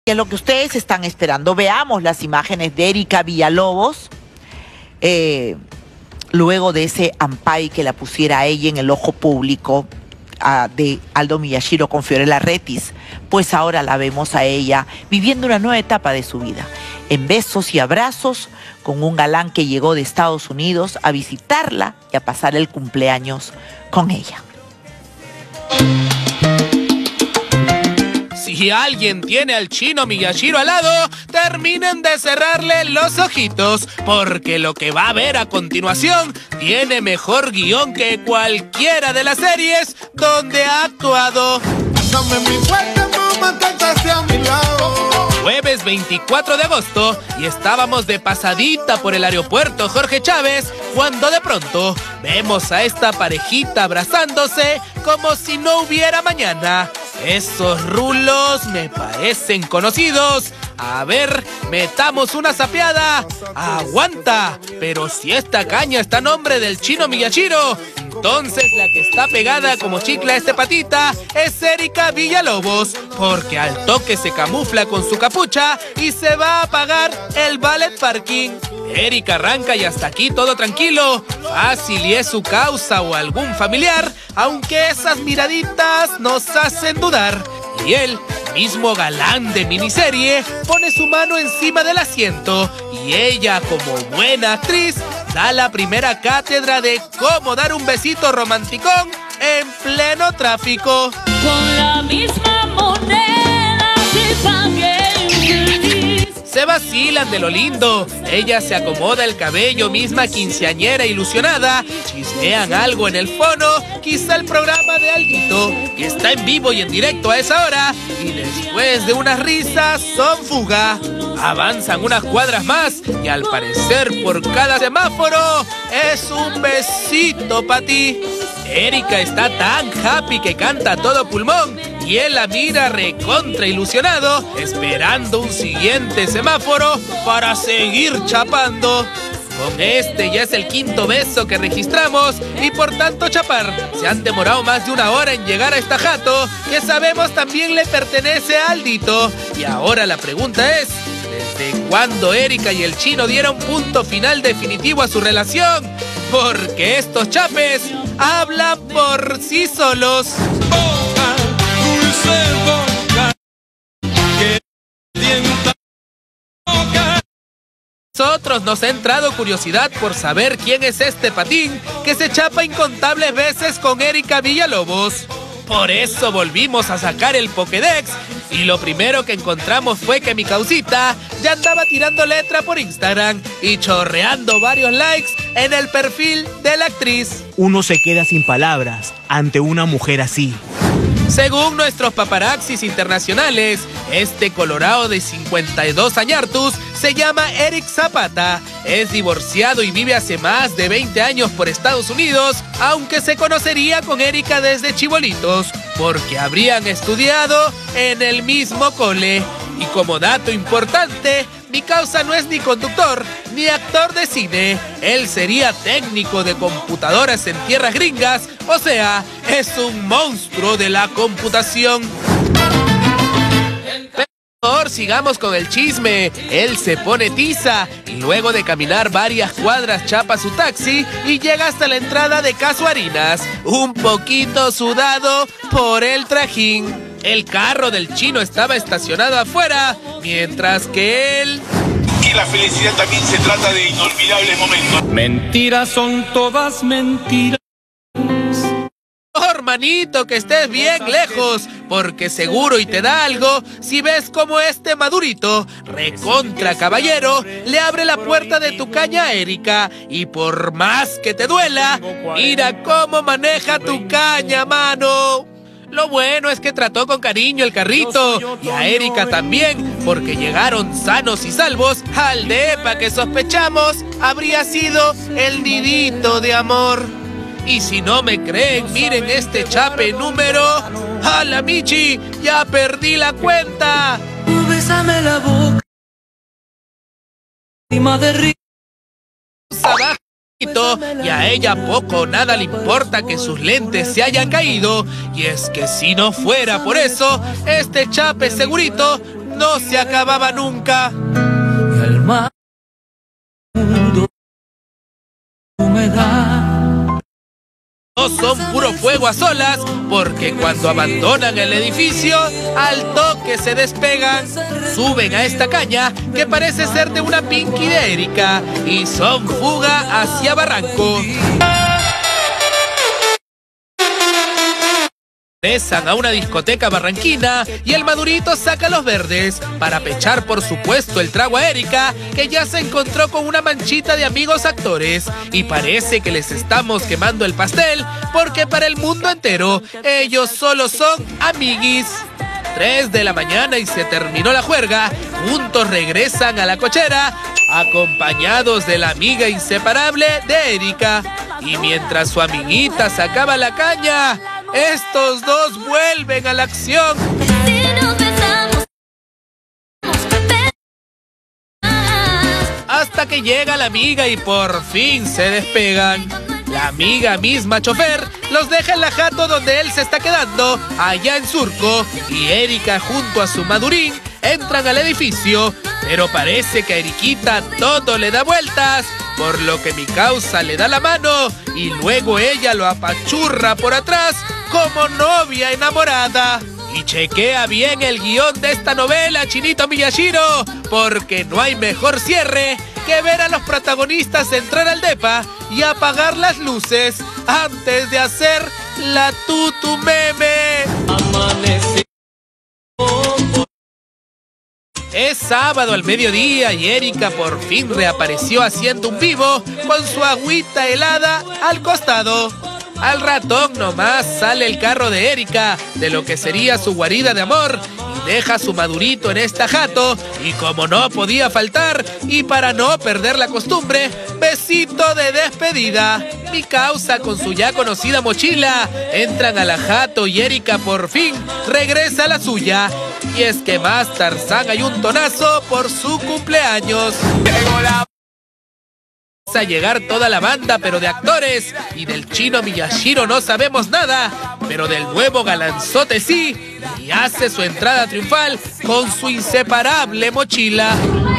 Y es lo que ustedes están esperando. Veamos las imágenes de Erika Villalobos, luego de ese ampay que la pusiera a ella en el ojo público de Aldo Miyashiro con Fiorella Rettis. Pues ahora la vemos a ella viviendo una nueva etapa de su vida, en besos y abrazos con un galán que llegó de Estados Unidos a visitarla y a pasar el cumpleaños con ella. Si alguien tiene al chino Miyashiro al lado, terminen de cerrarle los ojitos, porque lo que va a ver a continuación tiene mejor guión que cualquiera de las series donde ha actuado. Jueves 24 de agosto y estábamos de pasadita por el aeropuerto Jorge Chávez cuando de pronto vemos a esta parejita abrazándose como si no hubiera mañana. Esos rulos me parecen conocidos. A ver, metamos una sapeada. ¡Aguanta! Pero si esta caña está a nombre del chino Miyashiro, entonces la que está pegada como chicle a este patita es Erika Villalobos, porque al toque se camufla con su capucha y se va a pagar el ballet parking. Erika arranca y hasta aquí todo tranquilo. Fácil y es su causa o algún familiar, aunque esas miraditas nos hacen dudar. Y él, mismo galán de miniserie, pone su mano encima del asiento y ella, como buena actriz, da la primera cátedra de cómo dar un besito romanticón en pleno tráfico. Con la misma moneda se pague feliz. Se vacilan de lo lindo. Ella se acomoda el cabello, misma quinceañera ilusionada. Chismean algo en el fono, quizá el programa de Alguito, que está en vivo y en directo a esa hora. Y después de unas risas, son fuga. Avanzan unas cuadras más y al parecer por cada semáforo es un besito para ti. Erika está tan happy que canta a todo pulmón y él la mira recontra ilusionado, esperando un siguiente semáforo para seguir chapando. Con este ya es el quinto beso que registramos y por tanto chapar se han demorado más de una hora en llegar a esta jato que sabemos también le pertenece a Aldito. Y ahora la pregunta es, ¿desde cuándo Erika y el chino dieron punto final definitivo a su relación? Porque estos chapes hablan por sí solos. Nosotros nos ha entrado curiosidad por saber quién es este patín que se chapa incontables veces con Erika Villalobos. Por eso volvimos a sacar el Pokédex y lo primero que encontramos fue que mi causita ya andaba tirando letra por Instagram y chorreando varios likes en el perfil de la actriz. Uno se queda sin palabras ante una mujer así. Según nuestros paparazzis internacionales, este colorado de 52 añartus se llama Eric Zapata. Es divorciado y vive hace más de 20 años por Estados Unidos, aunque se conocería con Erika desde chibolitos, porque habrían estudiado en el mismo cole. Y como dato importante, mi causa no es ni conductor ni actor de cine. Él sería técnico de computadoras en tierras gringas, o sea, es un monstruo de la computación. Pero sigamos con el chisme. Él se pone tiza y luego de caminar varias cuadras chapa su taxi y llega hasta la entrada de Casuarinas, un poquito sudado por el trajín. El carro del chino estaba estacionado afuera, mientras que él... Y la felicidad también se trata de inolvidables momentos. Mentiras son todas mentiras. Oh, hermanito, que estés bien lejos, porque seguro y te da algo si ves como este madurito, recontra caballero, le abre la puerta de tu caña a Erika. Y por más que te duela, mira cómo maneja tu caña, mano. Lo bueno es que trató con cariño el carrito y a Erika también, porque llegaron sanos y salvos al depa que sospechamos habría sido el nidito de amor. Y si no me creen, miren este chape número. ¡A la Michi! ¡Ya perdí la cuenta! Bésame la boca. Y a ella poco o nada le importa que sus lentes se hayan caído. Y es que si no fuera por eso, este chape segurito no se acababa nunca. Y al mar mundo humedad. No son puro fuego a solas, porque cuando abandonan el edificio, al toque se despegan, suben a esta caña que parece ser de una Pinky de Erika y son fuga hacia Barranco. Regresan a una discoteca barranquina y el madurito saca los verdes para pechar por supuesto el trago a Erika, que ya se encontró con una manchita de amigos actores y parece que les estamos quemando el pastel porque para el mundo entero ellos solo son amiguis. 3 de la mañana y se terminó la juerga. Juntos regresan a la cochera acompañados de la amiga inseparable de Erika y mientras su amiguita sacaba la caña, estos dos vuelven a la acción. Hasta que llega la amiga y por fin se despegan. La amiga misma chofer los deja en la jato donde él se está quedando, allá en Surco, y Erika junto a su madurín entran al edificio, pero parece que a Eriquita todo le da vueltas, por lo que mi causa le da la mano y luego ella lo apachurra por atrás como novia enamorada. Y chequea bien el guión de esta novela, Chinito Miyashiro, porque no hay mejor cierre que ver a los protagonistas entrar al depa y apagar las luces antes de hacer la tutu meme. Es sábado al mediodía y Erika por fin reapareció haciendo un vivo con su agüita helada al costado. Al ratón nomás sale el carro de Erika, de lo que sería su guarida de amor, y deja su madurito en esta jato, y como no podía faltar, y para no perder la costumbre, besito de despedida. Mi causa con su ya conocida mochila, entran a la jato y Erika por fin regresa a la suya. Y es que más Tarzán hay un tonazo por su cumpleaños. A llegar toda la banda, pero de actores, y del chino Miyashiro no sabemos nada, pero del nuevo galanzote sí, y hace su entrada triunfal con su inseparable mochila.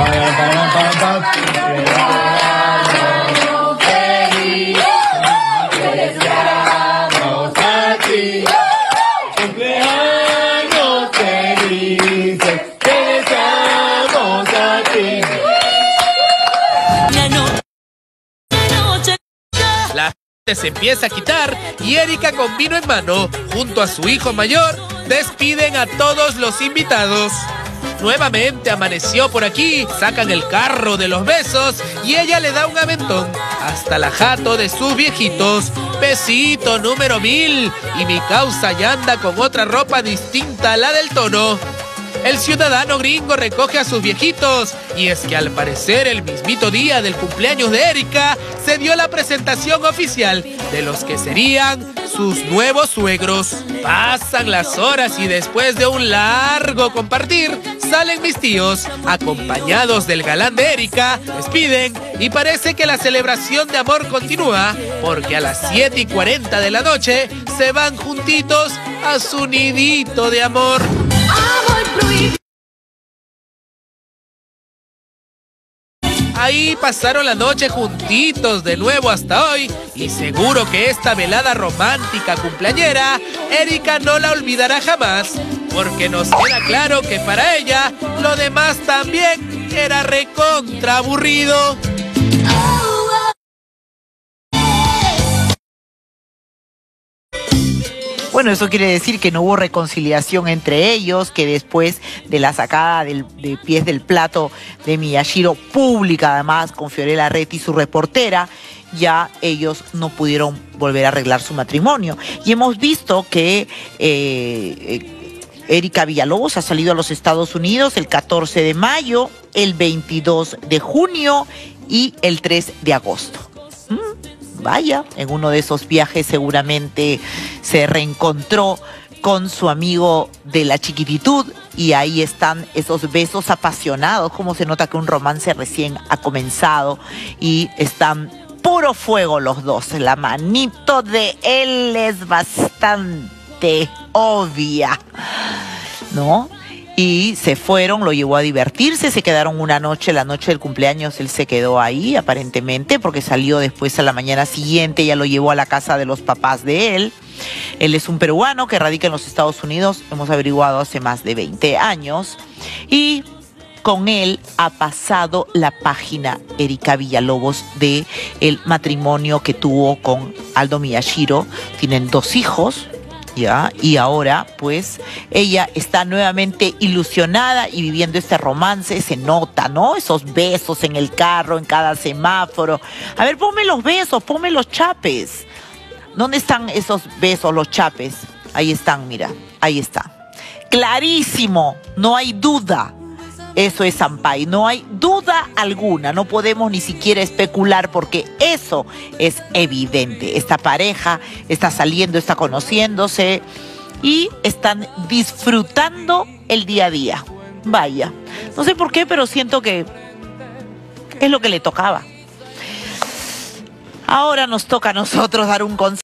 La gente se empieza a quitar y Erika con vino en mano, junto a su hijo mayor, despiden a todos los invitados. Nuevamente amaneció por aquí, sacan el carro de los besos y ella le da un aventón hasta la jato de sus viejitos. Besito número 1000 y mi causa ya anda con otra ropa distinta a la del tono. El ciudadano gringo recoge a sus viejitos y es que al parecer el mismito día del cumpleaños de Erika se dio la presentación oficial de los que serían sus nuevos suegros. Pasan las horas y después de un largo compartir salen mis tíos acompañados del galán de Erika, despiden y parece que la celebración de amor continúa porque a las 7:40 de la noche se van juntitos a su nidito de amor. Ahí pasaron la noche juntitos de nuevo hasta hoy y seguro que esta velada romántica cumpleañera Erika no la olvidará jamás porque nos queda claro que para ella lo demás también era recontra aburrido. Bueno, eso quiere decir que no hubo reconciliación entre ellos, que después de la sacada de pies del plato de Miyashiro, pública además, con Fiorella Reti, su reportera, ya ellos no pudieron volver a arreglar su matrimonio. Y hemos visto que Erika Villalobos ha salido a los Estados Unidos el 14 de mayo, el 22 de junio y el 3 de agosto. Vaya, en uno de esos viajes seguramente se reencontró con su amigo de la chiquititud y ahí están esos besos apasionados, como se nota que un romance recién ha comenzado y están puro fuego los dos. La manito de él es bastante obvia, ¿no? y se fueron, lo llevó a divertirse, se quedaron una noche, la noche del cumpleaños él se quedó ahí aparentemente porque salió después a la mañana siguiente, ella lo llevó a la casa de los papás de él. Él es un peruano que radica en los Estados Unidos, hemos averiguado hace más de 20 años y con él ha pasado la página Erika Villalobos de el matrimonio que tuvo con Aldo Miyashiro. Tienen 2 hijos. ¿Ya? Y ahora, pues, ella está nuevamente ilusionada y viviendo este romance, se nota, ¿no? Esos besos en el carro, en cada semáforo. A ver, ponme los besos, ponme los chapes. ¿Dónde están esos besos, los chapes? Ahí están, mira, ahí está. Clarísimo, no hay duda. Eso es Ampay, no hay duda alguna, no podemos ni siquiera especular porque eso es evidente. Esta pareja está saliendo, está conociéndose y están disfrutando el día a día. Vaya, no sé por qué, pero siento que es lo que le tocaba. Ahora nos toca a nosotros dar un consejo.